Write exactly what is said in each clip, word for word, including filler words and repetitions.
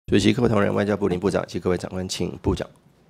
主席、各位同仁、外交部林部长及各位长官，请部长。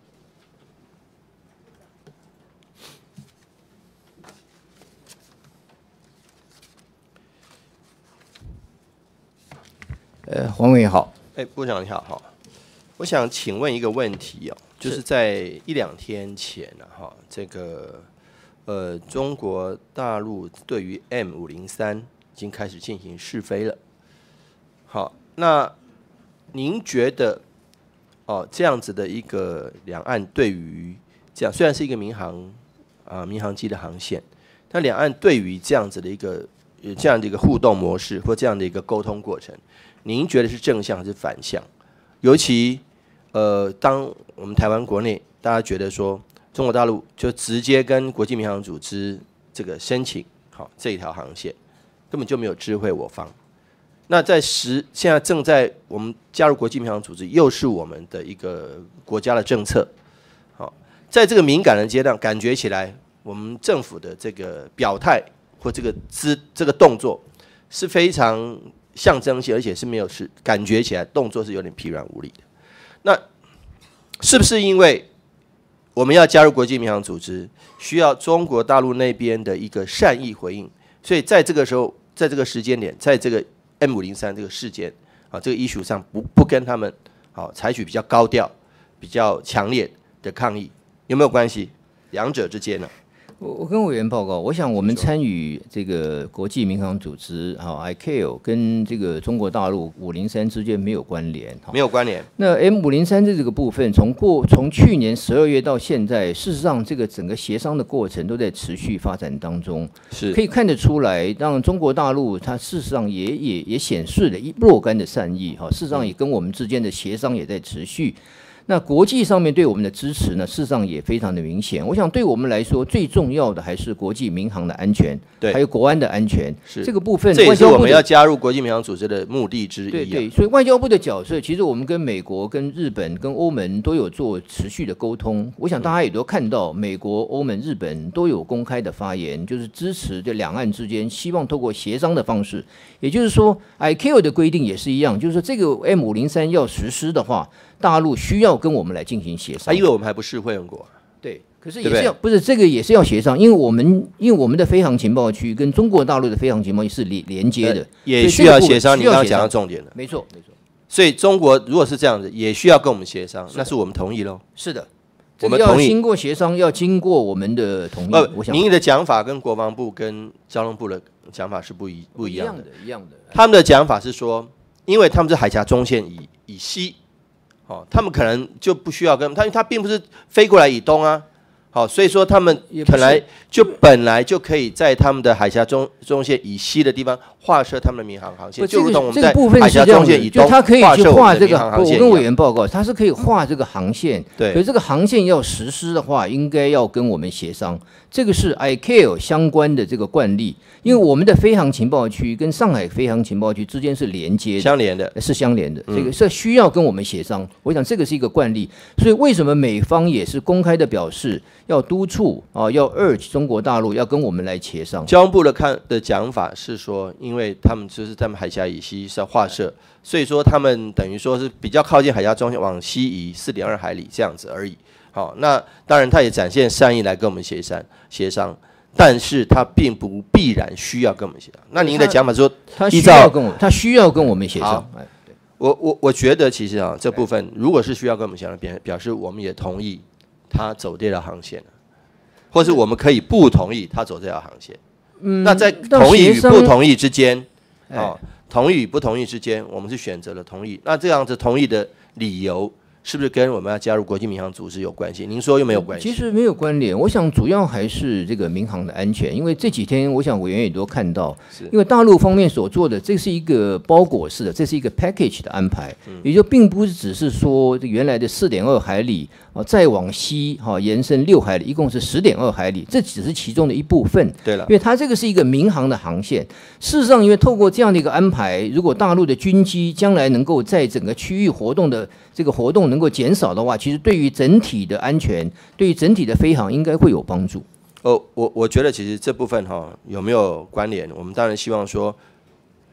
呃，黄委员好。 哎，部长你好，哈，我想请问一个问题哦，就是在一两天前呢、啊，哈，这个呃，中国大陆对于 M 五零三已经开始进行试飞了。好，那您觉得哦，这样子的一个两岸对于这样虽然是一个民航啊民航机的航线，但两岸对于这样子的一个这样的一个互动模式或这样的一个沟通过程，您觉得是正向还是反向？尤其呃，当我们台湾国内大家觉得说中国大陆就直接跟国际民航组织这个申请好这一条航线，根本就没有知会我方。那在实现在正在我们加入国际民航组织，又是我们的一个国家的政策。好，在这个敏感的阶段，感觉起来我们政府的这个表态或这个姿这个动作是非常象征性，而且是没有是感觉起来动作是有点疲软无力的。那是不是因为我们要加入国际民航组织，需要中国大陆那边的一个善意回应，所以在这个时候，在这个时间点，在这个 M 五零三这个事件啊，这个 issue 上不不跟他们好采取比较高调、比较强烈的抗议，有没有关系？两者之间呢？ 我我跟委员报告，我想我们参与这个国际民航组织哈 I C A O 跟这个中国大陆五零三之间没有关联， 没有关联。 那 M 五零三这个部分，从过从去年十二月到现在，事实上这个整个协商的过程都在持续发展当中， 是可以看得出来，让中国大陆它事实上也也也显示了一若干的善意哈，事实上也跟我们之间的协商也在持续。那国际上面对我们的支持呢，事实上也非常的明显。我想对我们来说，最重要的还是国际民航的安全， 对， 还有国安的安全。 是这个部分， 这也是我们要加入国际民航组织的目的之一、啊。 对对，所以外交部的角色，其实我们跟美国、跟日本、跟欧盟都有做持续的沟通。我想大家也都看到，美国、欧盟、日本都有公开的发言，就是支持这两岸之间，希望透过协商的方式。也就是说 ，I C A O 的规定也是一样，就是说这个 M 五零三要实施的话，大陆需要跟我们来进行协商， 啊，因为我们还不是会员国。 对，可是也是要不是这个也是要协商，因为我们因为我们的飞航情报区跟中国大陆的飞航情报区是连连接的， 也需要协商。你刚刚讲到重点了， 没错没错。 所以中国如果是这样子，也需要跟我们协商，那是我们同意喽。 是的， 我们同意。 要经过协商，要经过我们的同意。 呃， 我想您的讲法跟国防部跟交通部的讲法是不一不一样的， 一样的。 他们的讲法是说，因为他们是海峡中线以以西。哦，他们可能就不需要跟他，因为他并不是飞过来以东啊，好，所以说他们本来就本来就可以在他们的海峡中中线以西的地方划设他们的民航航线，就如同我们在海峡中线以东它可以去画这个。 我跟委员报告，它是可以画这个航线， 对。 可是这个航线要实施的话，应该要跟我们协商，这个是 I C A O 相关的这个惯例。因为我们的飞航情报区跟上海飞航情报区之间是连接的， 相连的， 是相连的。这个是需要跟我们协商。我想这个是一个惯例，所以为什么美方也是公开的表示要督促啊，要 urge 中国大陆要跟我们来协商。 交通部的看的讲法是说，因为他们就是在海峡以西是要划设，所以说他们等于说是比较靠近海峡中线，往西移四点二海里这样子而已。好，那当然他也展现善意来跟我们协商协商。但是他并不必然需要跟我们协商。那您的讲法说， 他需要跟我，他需要跟我们协商。 我我我觉得其实啊，这部分如果是需要跟我们协商，表表示我们也同意他走这条航线，或是我们可以不同意他走这条航线。嗯，那在同意与不同意之间，哦，同意与不同意之间，我们是选择了同意。那这样子同意的理由，是不是跟我们要加入国际民航组织有关系？您说又没有关系？ 其实没有关联。我想主要还是这个民航的安全，因为这几天我想委员也都看到，因为大陆方面所做的，这是一个包裹式的，这是一个 package 的安排，嗯、也就并不是只是说原来的四点二海里啊，再往西哈、啊、延伸六海里，一共是十点二海里，这只是其中的一部分。 对了， 因为它这个是一个民航的航线。事实上，因为透过这样的一个安排，如果大陆的军机将来能够在整个区域活动的这个活动能够减少的话，其实对于整体的安全，对于整体的飞航应该会有帮助。 哦，我我觉得其实这部分哈、哦、有没有关联？我们当然希望说，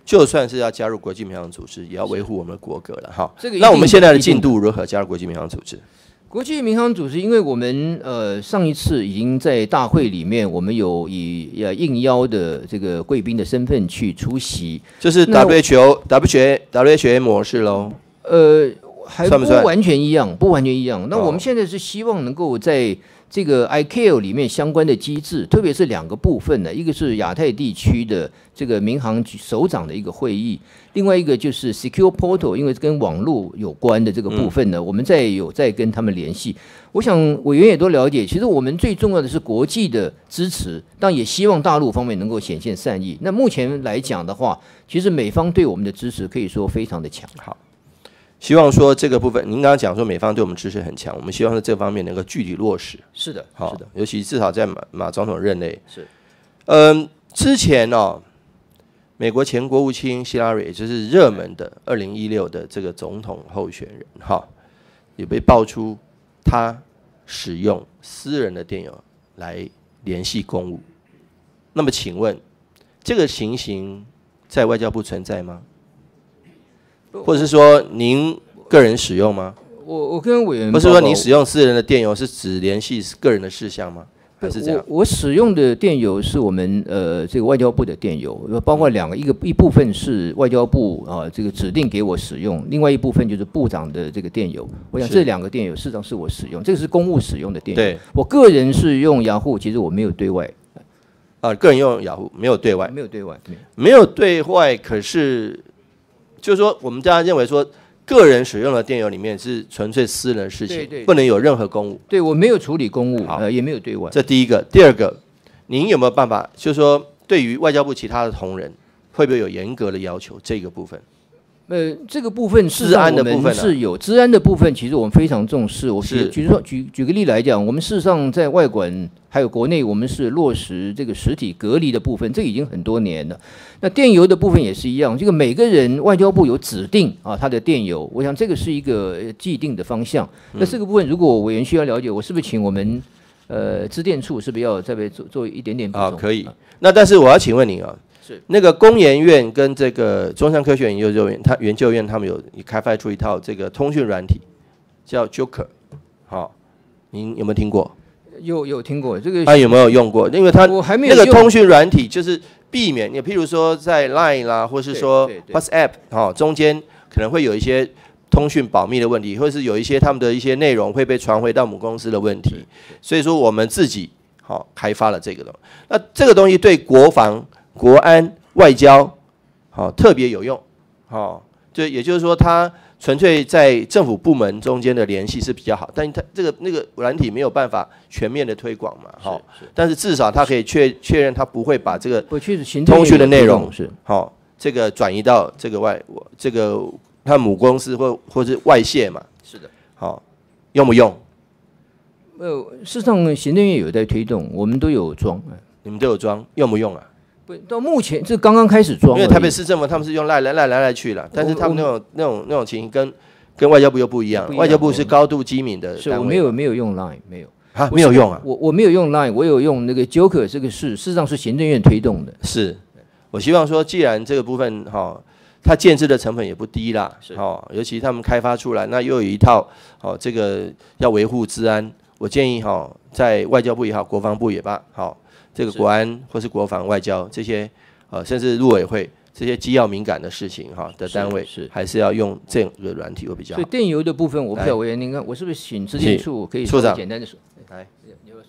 就算是要加入国际民航组织，也要维护我们的国格了哈。 这个那我们现在的进度如何加入国际民航组织？ 国际民航组织，因为我们呃上一次已经在大会里面，我们有以呃应邀的这个贵宾的身份去出席， 就是 W H O W H A W H A 模式喽。 呃，还不算不算完全一样，不完全一样。那哦我们现在是希望能够在这个 I C A O 里面相关的机制，特别是两个部分呢，一个是亚太地区的这个民航局首长的一个会议，另外一个就是 Secure Portal， 因为跟网络有关的这个部分呢，嗯、我们在有在跟他们联系。我想委员也都了解，其实我们最重要的是国际的支持，但也希望大陆方面能够显现善意。那目前来讲的话，其实美方对我们的支持可以说非常的强。 好。希望说这个部分，您刚刚讲说美方对我们支持很强，我们希望在这方面能够具体落实。 是的， 好， 是的， 尤其至少在马马总统任内。 是， 嗯，之前哦，美国前国务卿希拉蕊，也就是热门的二零一六的这个总统候选人，哈，也被爆出他使用私人的电邮来联系公务。那么，请问这个情形在外交部存在吗？或者是说您个人使用吗？ 我我跟委员不是说您使用私人的电邮是只联系个人的事项吗？还是这样？ 我我使用的电邮是我们呃这个外交部的电邮，包括两个，一个一部分是外交部啊、呃、这个指定给我使用，另外一部分就是部长的这个电邮。我想这两个电邮事实上是我使用，这个是公务使用的电邮。 对， 我个人是用雅虎，其实我没有对外。 啊，个人用雅虎没有对外， 没有对外，没有没有对外，可是。就是说，我们大家认为说，个人使用的电邮里面是纯粹私人的事情， 对对不能有任何公务。 对，我没有处理公务，呃，也没有对外。 这第一个，第二个，您有没有办法，就是说，对于外交部其他的同仁，会不会有严格的要求？这个部分， 呃，这个部分治安的部分、啊、 是有治安的部分，其实我们非常重视。我举举说举举个例来讲，我们事实上在外管还有国内，我们是落实这个实体隔离的部分，这已经很多年了。那电邮的部分也是一样，这个每个人外交部有指定啊他的电邮，我想这个是一个既定的方向。 嗯、 那这个部分如果委员需要了解，我是不是请我们呃资电处是不是要再做做一点点补充？ 啊，可以。那但是我要请问您啊。是那个工研院跟这个中山科学研究院，他研究院他们有开发出一套这个通讯软体，叫 Joker， 好、哦，您有没有听过？ 有有听过这个？ 他有没有用过？因为他我还没有那个通讯软体就是避免你，譬如说在 Line 啦，或是说 WhatsApp 哦，中间可能会有一些通讯保密的问题，或是有一些他们的一些内容会被传回到母公司的问题，所以说我们自己好、哦、开发了这个东西。那这个东西对国防、国安、外交，好、哦、特别有用，好、哦，就也就是说它。纯粹在政府部门中间的联系是比较好，但它这个那个软体没有办法全面的推广嘛，好，但是至少它可以确确认它不会把这个通讯的内容是好这个转移到这个外这个它母公司或或是外泄嘛，是的，好用不用？ 呃，事实上行政院有在推动，我们都有装， 你们都有装，用不用啊？ 不，到目前这刚刚开始装， 因为台北市政府他们是用赖来赖来赖去了，但是他们那种那种那种情形跟跟外交部又不一样，外交部是高度机敏的单位。 是我没有没有用 Line， 没有啊，没有用啊。 我我没有用 Line， 我有用那个 Joker， 这个是事实上是行政院推动的。 是，我希望说，既然这个部分哈、哦，它建制的成本也不低啦，哦，尤其他们开发出来，那又有一套哦，这个要维护治安，我建议哈、哦，在外交部也好，国防部也罢，好、哦，这个国安或是国防外交这些。呃，甚至陆委会这些机要敏感的事情哈的单位，是还是要用这个软体会比较好。 所以电邮的部分，我不知道委员您看，我是不是请资电处可以处长简单的说？ 来， 你要说。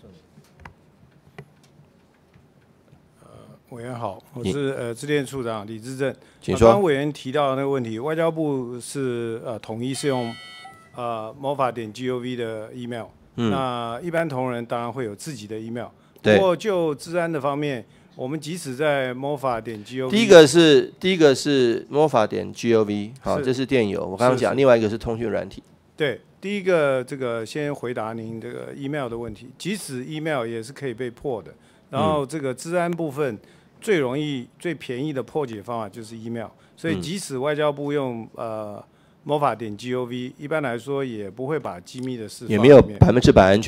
呃，委员好，我是呃资电处长李志正。 请说。 刚刚委员提到的那个问题，外交部是呃统一是用呃魔法点 gov 的 email，、嗯、那一般同仁当然会有自己的 email。不过就治安的方面。我们即使在魔法点 gov， 第一个是第一个是魔法点 gov， 好，这是电邮。我刚刚讲，另外一个是通讯软体。 对，第一个这个先回答您这个 email 的问题，即使 email 也是可以被破的。然后这个治安部分最容易、最便宜的破解方法就是 email， 所以即使外交部用呃魔法点 gov， 一般来说也不会把机密的事也没有百分之百安全。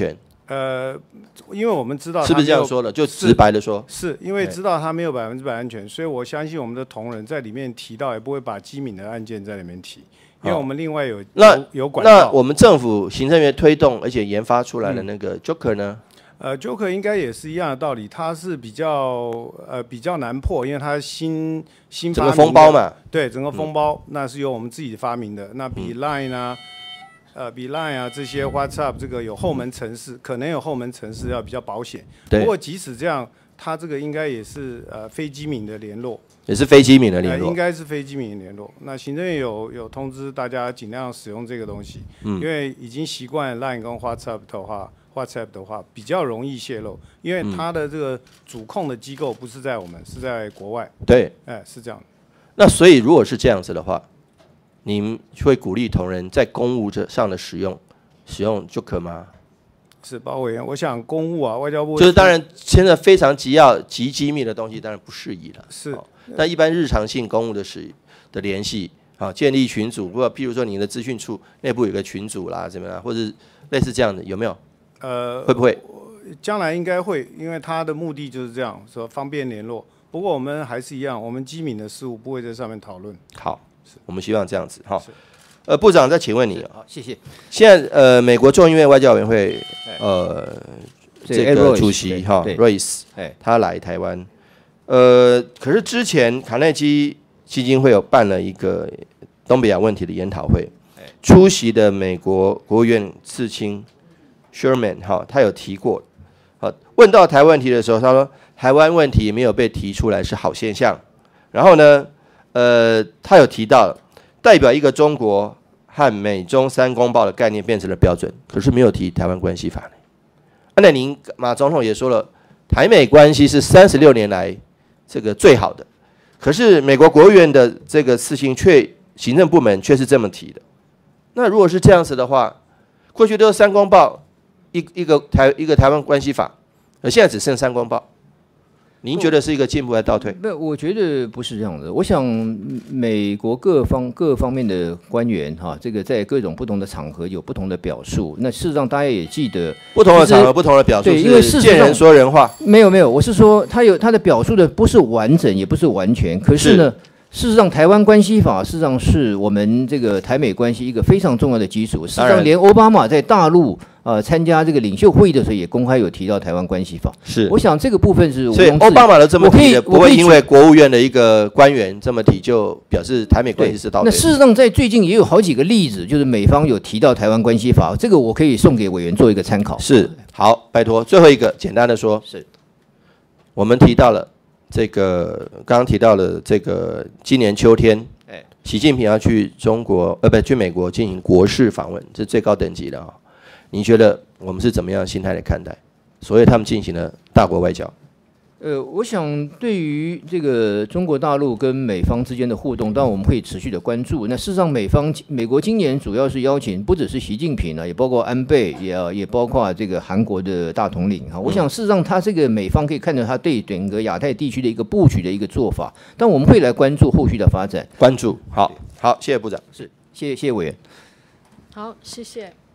呃，因为我们知道是不是这样说的？就直白的说， 是因为知道它没有百分之百安全，所以我相信我们的同仁在里面提到，也不会把机敏的案件在里面提，因为我们另外有那有有管道。 那我们政府行政院推动而且研发出来的那个 Joker 呢？ 呃 ，Joker 应该也是一样的道理，它是比较呃比较难破，因为它新新发明的整个封包嘛， 对，整个封包、嗯、那是由我们自己发明的，那比 Line 啊。嗯呃，比 Line 啊这些 WhatsApp 这个有后门程式，可能有后门程式要比较保险。不过即使这样，它这个应该也是呃非机敏的联络， 也是非机敏的联络、 呃，应该是非机敏的联络。那行政院有有通知大家尽量使用这个东西，嗯、因为已经习惯 Line 跟 WhatsApp 的话 ，WhatsApp 的话比较容易泄露，因为它的这个主控的机构不是在我们，是在国外。 对， 哎、呃，是这样。 那所以如果是这样子的话，你们会鼓励同仁在公务上的使用使用 Joker 吗？ 是包委员，我想公务啊，外交部就是当然，现在非常急要极机密的东西，当然不适宜了。 是， 但一般日常性公务的使的联系，啊，建立群组，或者譬如说你的资讯处内部有个群组啦，怎么样，或者类似这样的，有没有？ 呃， 会不会？ 将来应该会，因为它的目的就是这样，说方便联络。不过我们还是一样，我们机敏的事务不会在上面讨论。 好。我们希望这样子哈，呃，部长再请问你， 好，谢谢。 现在呃，美国众议院外交委员会呃这个主席哈 Royce， 他来台湾，呃，可是之前卡内基基金会有办了一个东北亚问题的研讨会，出席的美国国务院次卿 Sherman 哈，他有提过，好，问到台湾问题的时候，他说台湾问题没有被提出来是好现象，然后呢？呃，他有提到代表一个中国和美中三公报的概念变成了标准，可是没有提台湾关系法呢。那您马总统也说了，台美关系是三十六年来这个最好的，可是美国国务院的这个次卿却行政部门却是这么提的。那如果是这样子的话，过去都是三公报，一一个台一个台湾关系法，而现在只剩三公报。您觉得是一个进步还是倒退？ 不，我觉得不是这样的。我想，美国各方各方面的官员哈，这个在各种不同的场合有不同的表述。那事实上，大家也记得， 不同的场合、不同的表述， 对，因为事实上见人说人话。 没有没有，我是说，他有他的表述的不是完整，也不是完全。可是呢，是事实上，台湾关系法事实上是我们这个台美关系一个非常重要的基础。事实上，连奥巴马在大陆。呃，参加这个领袖会议的时候，也公开有提到台湾关系法。 是， 我想这个部分是， 所以奥巴马都这么提的，不会因为国务院的一个官员这么提，就表示台美关系是倒退。 那事实上，在最近也有好几个例子，就是美方有提到台湾关系法，这个我可以送给委员做一个参考。 是，好，拜托，最后一个简单的说， 是， 我们提到了这个，刚刚提到了这个今年秋天，哎，习近平要去中国，呃，不，去美国进行国事访问，这是最高等级的啊。你觉得我们是怎么样的心态来看待？所以他们进行了大国外交。 呃，我想对于这个中国大陆跟美方之间的互动，当然我们会持续的关注。那事实上，美方美国今年主要是邀请，不只是习近平呢，也包括安倍，也也包括这个韩国的大统领哈。我想事实上，他这个美方可以看到他对整个亚太地区的一个布局的一个做法。但我们会来关注后续的发展。 关注，好，好，谢谢部长。 是，谢谢谢谢委员。 好，谢谢。